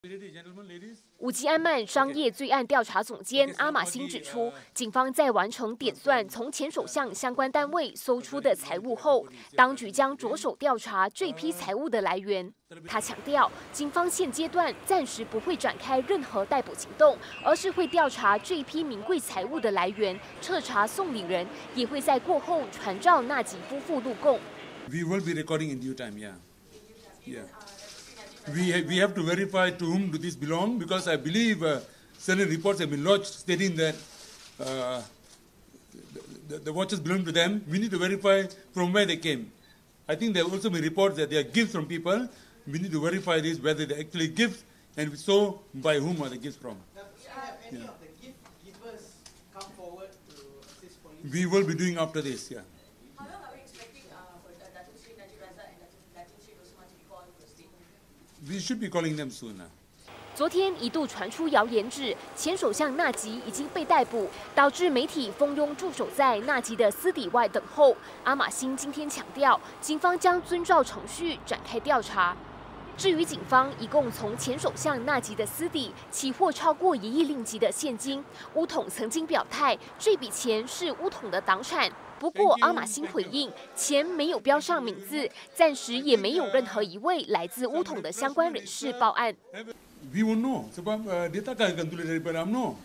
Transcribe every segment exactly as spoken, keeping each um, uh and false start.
五吉安曼商业罪案调查总监阿马辛指出，警方在完成点算从前首相相关单位搜出的财物后，当局将着手调查这批财物的来源。他强调，警方现阶段暂时不会展开任何逮捕行动，而是会调查这批名贵财物的来源，彻查送礼人，也会在过后传召纳吉夫妇录供。 We will be recording in due time. Yeah, yeah. We have, we have to verify to whom do this belong because I believe uh, certain reports have been lodged stating that uh, the, the watches belong to them. We need to verify from where they came. I think there have also been reports that they are gifts from people. We need to verify this whether they are actually gifts and if so by whom are the gifts from. Have any yeah. of the gift givers come forward to assist police? We will be doing after this. Yeah. How long are we expecting uh, for Datuk Sri Najib Razak and Datuk Sri Rosman to be called for statement? We should be calling them soon. 昨天一度传出谣言指前首相纳吉已经被逮捕，导致媒体蜂拥驻守在纳吉的私邸外等候。阿马辛今天强调，警方将遵照程序展开调查。至于警方一共从前首相纳吉的私邸起获超过一亿令吉的现金，乌统曾经表态这笔钱是乌统的党产。不过阿马辛回应，钱没有标上名字，暂时也没有任何一位来自乌统的相关人士报案。 We won't know sebab uh, dia takkan akan tulis daripada U M N O.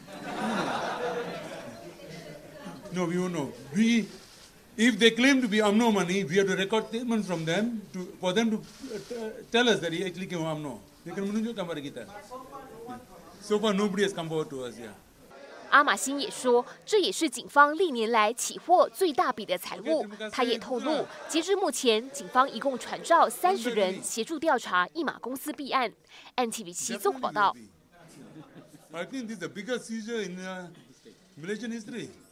No, we won't know. We, if they claim to be U M N O money, we have to record statements from them to for them to uh, tell us that he actually came from U M N O. They can menunjukkan pada kita. So far, nobody has come forward to us. Yeah. 阿马辛也说，这也是警方历年来起获最大笔的财物。他也透露，截至目前，警方一共传召三十人协助调查一马公司弊案。N T V 七综合报道。 I think this is the biggest seizure in uh, Malaysian history.